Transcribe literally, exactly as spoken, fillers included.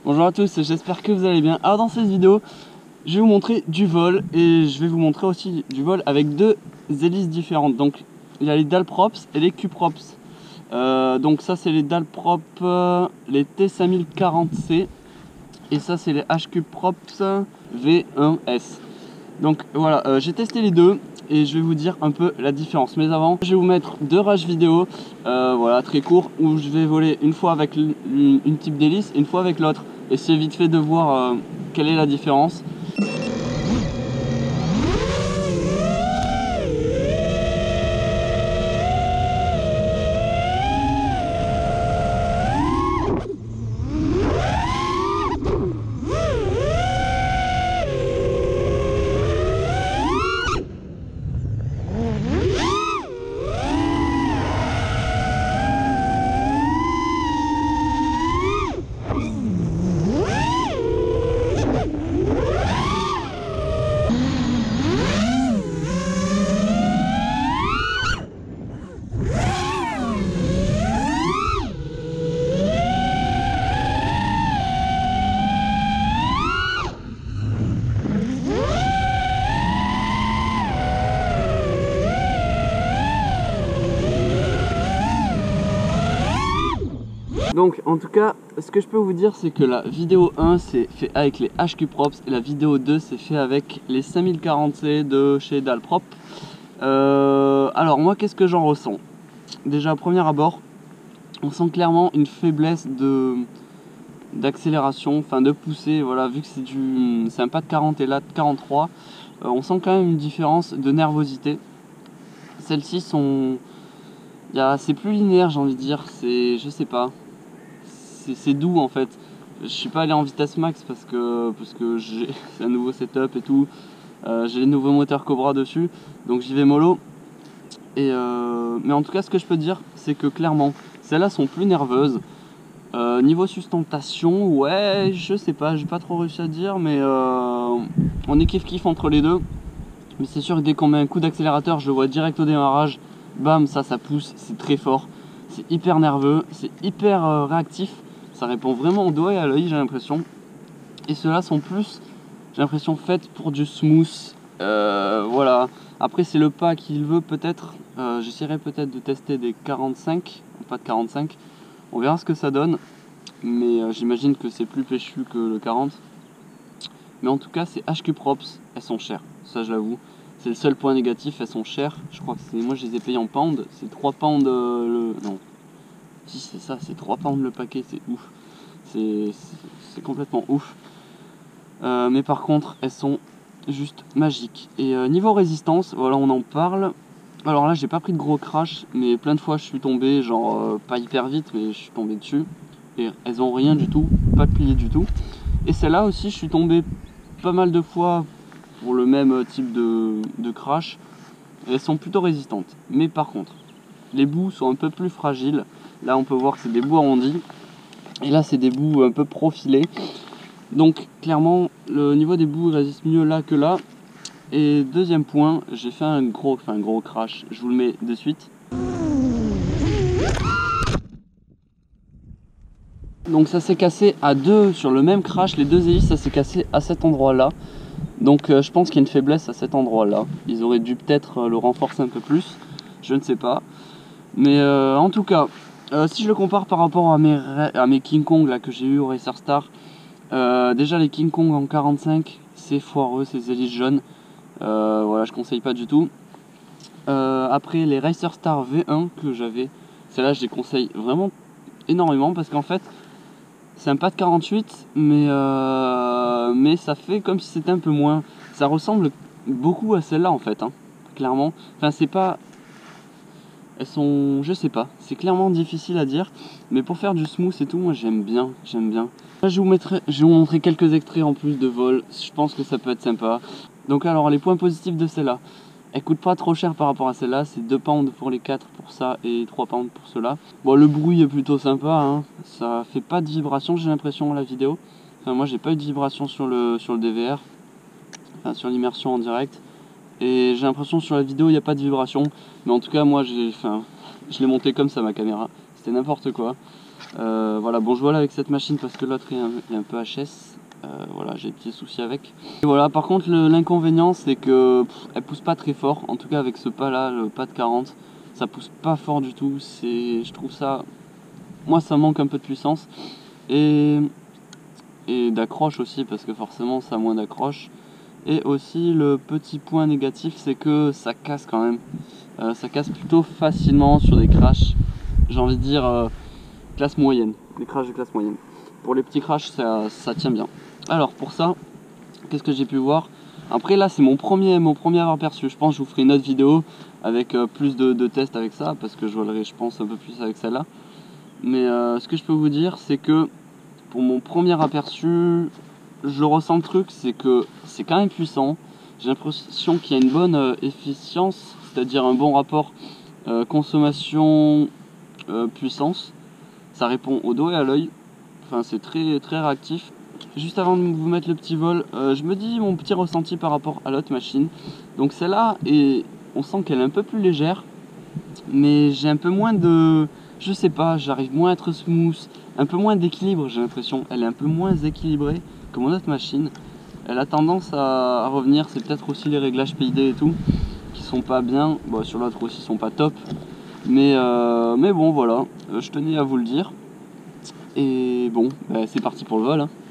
Bonjour à tous, j'espère que vous allez bien. Alors dans cette vidéo, je vais vous montrer du vol et je vais vous montrer aussi du vol avec deux hélices différentes. Donc il y a les Dalprops et les Q-Props. Euh, donc ça c'est les Dalprops, euh, les T cinq mille quarante C et ça c'est les H Q-Props V un S. Donc voilà, euh, j'ai testé les deux et je vais vous dire un peu la différence. Mais avant, je vais vous mettre deux rages vidéo, euh, voilà, très court, où je vais voler une fois avec une, une type d'hélice et une fois avec l'autre. Et c'est vite fait de voir euh, quelle est la différence. Donc en tout cas, ce que je peux vous dire, c'est que la vidéo un c'est fait avec les H Q-Props et la vidéo deux c'est fait avec les cinq mille quarante C de chez Dalprop. Euh, alors moi, qu'est-ce que j'en ressens? Déjà, au premier abord, on sent clairement une faiblesse de d'accélération, enfin de poussée. Voilà, vu que c'est du c'est un pas de quarante et là de quarante-trois, euh, on sent quand même une différence de nervosité. Celles-ci sont, c'est plus linéaire, j'ai envie de dire. C'est, je sais pas. C'est doux en fait. Je suis pas allé en vitesse max parce que, parce que j'ai un nouveau setup et tout. Euh, j'ai les nouveaux moteurs Cobra dessus, donc j'y vais mollo. Et euh, mais en tout cas, ce que je peux dire, c'est que clairement, celles-là sont plus nerveuses. Euh, niveau sustentation, ouais, je sais pas, j'ai pas trop réussi à dire, mais euh, on est kiff kiff entre les deux. Mais c'est sûr que dès qu'on met un coup d'accélérateur, je le vois direct au démarrage. Bam, ça, ça pousse, c'est très fort. C'est hyper nerveux, c'est hyper euh, réactif. Ça répond vraiment au doigt et à l'œil, j'ai l'impression. Et ceux-là sont plus, j'ai l'impression, faites pour du smooth. Euh, voilà. Après, c'est le pas qu'il veut peut-être. Euh, J'essaierai peut-être de tester des quarante-cinq, pas de quarante-cinq. On verra ce que ça donne. Mais euh, j'imagine que c'est plus péchu que le quarante. Mais en tout cas, ces H Q-Props, elles sont chères. Ça, je l'avoue. C'est le seul point négatif, elles sont chères. Je crois que c'est, moi, je les ai payées en pounds. C'est trois pounds euh, le... Non. Si c'est ça, c'est trois pounds le paquet, c'est ouf. C'est complètement ouf. Euh, mais par contre, elles sont juste magiques. Et euh, niveau résistance, voilà, on en parle. Alors là, j'ai pas pris de gros crash, mais plein de fois, je suis tombé, genre, euh, pas hyper vite, mais je suis tombé dessus. Et elles ont rien du tout, pas de plié du tout. Et celle-là aussi, je suis tombé pas mal de fois pour le même type de, de crash. Et elles sont plutôt résistantes. Mais par contre, les bouts sont un peu plus fragiles. Là, on peut voir que c'est des bouts arrondis. Et là, c'est des bouts un peu profilés. Donc, clairement, le niveau des bouts résiste mieux là que là. Et deuxième point, j'ai fait un gros, enfin, un gros crash. Je vous le mets de suite. Donc, ça s'est cassé à deux sur le même crash. Les deux hélices, ça s'est cassé à cet endroit-là. Donc, euh, je pense qu'il y a une faiblesse à cet endroit-là. Ils auraient dû peut-être euh, le renforcer un peu plus. Je ne sais pas. Mais euh, en tout cas, euh, si je le compare par rapport à mes, à mes King Kong là, que j'ai eu au Racer Star, euh, déjà les King Kong en quarante-cinq, c'est foireux, ces hélices jaunes. Euh, voilà, je conseille pas du tout. Euh, après les Racer Star V un que j'avais, celles-là je les conseille vraiment énormément parce qu'en fait, c'est un pas de quarante-huit, mais, euh, mais ça fait comme si c'était un peu moins. Ça ressemble beaucoup à celle-là en fait, hein, clairement. Enfin, c'est pas... Elles sont, je sais pas, c'est clairement difficile à dire, mais pour faire du smooth et tout, moi j'aime bien, j'aime bien. Là, je vous mettrai, je vais vous montrer quelques extraits en plus de vol, je pense que ça peut être sympa. Donc alors, les points positifs de celle-là, elle coûte pas trop cher par rapport à celle-là, c'est deux pounds pour les quatre pour ça et trois pounds pour cela. Bon, le bruit est plutôt sympa, hein. Ça fait pas de vibration, j'ai l'impression, à la vidéo. Enfin, moi j'ai pas eu de vibration sur le, sur le D V R, enfin sur l'immersion en direct. Et j'ai l'impression sur la vidéo il n'y a pas de vibration, mais en tout cas moi j'ai, enfin, je l'ai monté comme ça ma caméra, c'était n'importe quoi. Euh, voilà, bon je vole avec cette machine parce que l'autre est, est un peu H S. Euh, voilà, j'ai des petits soucis avec. Et voilà, par contre l'inconvénient c'est que pff, elle pousse pas très fort. En tout cas avec ce pas là, le pas de quarante, ça pousse pas fort du tout. C'est, je trouve ça, moi ça manque un peu de puissance et, et d'accroche aussi parce que forcément ça a moins d'accroche. Et aussi le petit point négatif c'est que ça casse quand même. Euh, ça casse plutôt facilement sur des crashs. J'ai envie de dire euh, classe moyenne, les crashs de classe moyenne. Pour les petits crashs ça, ça tient bien. Alors pour ça, qu'est-ce que j'ai pu voir? Après là c'est mon premier, mon premier avoir perçu. Je pense que je vous ferai une autre vidéo avec euh, plus de, de tests avec ça parce que je volerai je pense un peu plus avec celle-là. Mais euh, ce que je peux vous dire c'est que pour mon premier aperçu, je ressens le truc, c'est que c'est quand même puissant. J'ai l'impression qu'il y a une bonne euh, efficience, c'est-à-dire un bon rapport euh, consommation euh, puissance. Ça répond au dos et à l'œil. Enfin c'est très très réactif. Juste avant de vous mettre le petit vol, euh, je me dis mon petit ressenti par rapport à l'autre machine. Donc celle-là, et on sent qu'elle est un peu plus légère, mais j'ai un peu moins de, je sais pas, j'arrive moins à être smooth, un peu moins d'équilibre, j'ai l'impression. Elle est un peu moins équilibrée que mon autre machine. Elle a tendance à, à revenir, c'est peut-être aussi les réglages P I D et tout qui sont pas bien. Bon, sur l'autre aussi ils sont pas top, mais euh, mais bon voilà, euh, je tenais à vous le dire. Et bon, bah, c'est parti pour le vol hein.